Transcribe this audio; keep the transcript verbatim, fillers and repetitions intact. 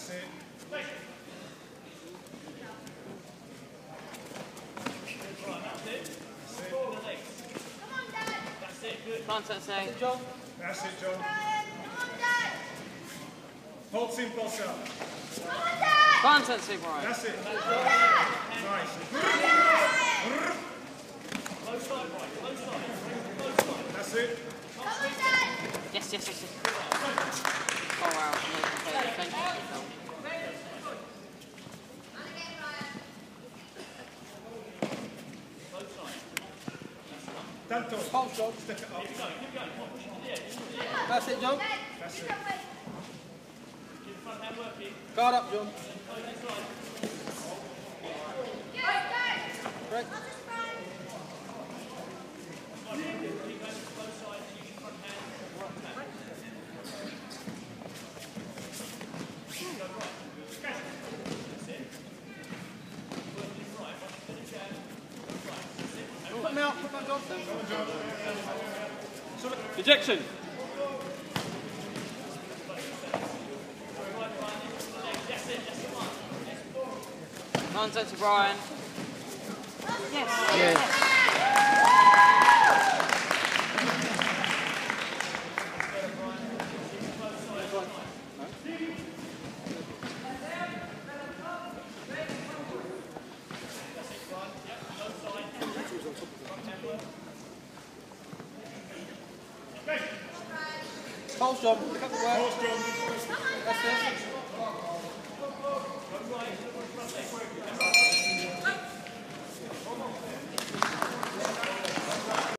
That's it. Right, that's it. That's it. Four the legs. Come on, Dad. That's it, good. Contact say. John. That's it, John. Brian. Come on, Dad. Hold simple, sir. Come on, Dad. Contact say, Brian. That's it. Come on, Dad. Nice. Low side, right, low side. Low side. That's it. Come on, Dad. Yes, yes, yes, yes. Oh wow, amazing. Thank you. Tanto. Pulse, John. Step it up. Keep going, keep going. Come on, push it to the edge. Push it to the edge. That's it, John. That's Keep it. going. Keep the front hand working. Guard up, John. Go inside. Go, go. Great. I'll just run. Keep going to both sides. Use your front hand. Right hand. Go right. That's it. Working right. Once you finish jab, go right. That's it. Put him out, put him out, John. Ejection. That's it, that's the one. Contact to Brian. Yes. Yeah. Pulse, John. Pick up the work. Hold strong. That's it.